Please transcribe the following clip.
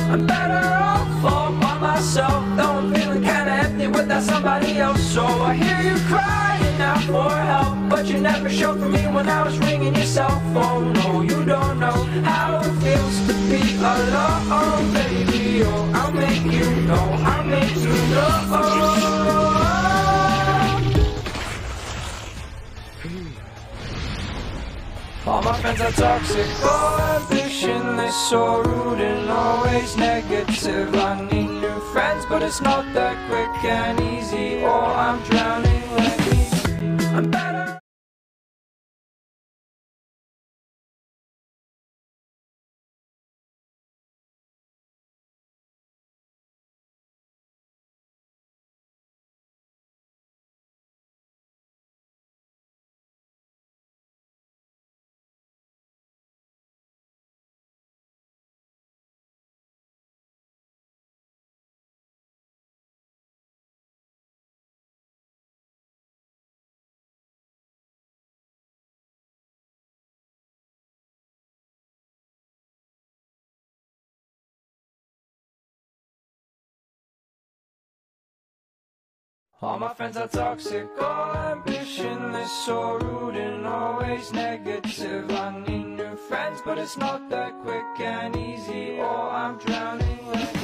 I'm better off all by myself, though I'm feeling kinda empty without somebody else. So I hear you crying out for help, but you never showed for me when I was ringing your cell phone. No, you don't know how it feels to be alone, baby. Oh, I'll make you know, I'll make you know. All my friends are toxic, oh, ambitionless, so rude and always negative. I need new friends, but it's not that quick and easy, or I'm drowning, let me see. I'm better. All my friends are toxic, all ambitionless, so rude and always negative. I need new friends, but it's not that quick and easy, or I'm drowning.